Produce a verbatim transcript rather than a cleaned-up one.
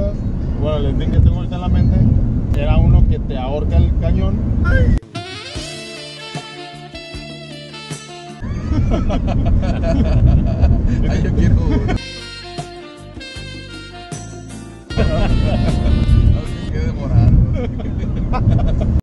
acuerdas? Bueno, el ending que tengo ahorita en la mente era uno que te ahorca el cañón. Ay, yo quiero uno. No, que quede morado.